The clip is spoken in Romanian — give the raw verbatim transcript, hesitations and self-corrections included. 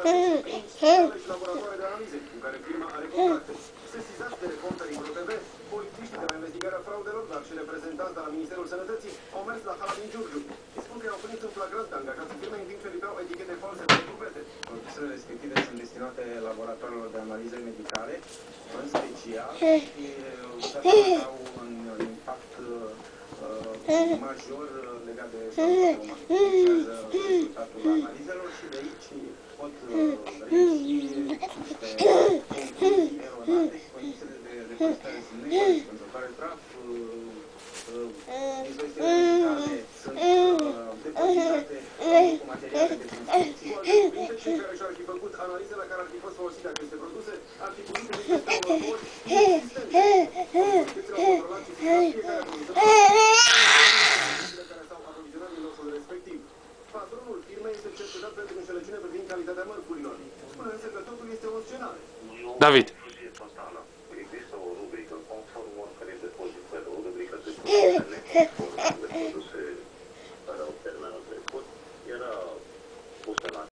instituționale și laboratoare de analize, cu care firma are contracte. Sesizați de reporterii Pro T V, polițiștii de la investigarea fraudelor, dar și reprezentanți de la Ministerul Sănătății, au mers la hala din Giurgiu. Îi spun că i-au prins în flagrant pe angajații firmei în timp ce lipeau etichete false pe cuvete. Produsele respective sunt destinate laboratoarelor de analize medicale, în special, și au un impact uh, major legat de rezultatul analizelor și de aici pot reieși niște concluzii eronate și condițiile de depozitare sunt necare, pentru care traf, dispozițiile medicale sunt depozitate cu materiale de construcții. Cu alte cuvinte, cei care și-ar fi făcut analize la care ar fi fost folosite aceste produse ar fi putut emite dăunători inexistente. Autoritățile au controlat și fiecare fiecare produse care s-au aprovizionat din losul respectiv. Patronul firmei este cercetat pentru înșelăciune privind calitatea mărfurilor. Spune însă că totul este o scenare. David. Există o rubrică conform oricărei depozitări, o rubrică de produse neconforme de produse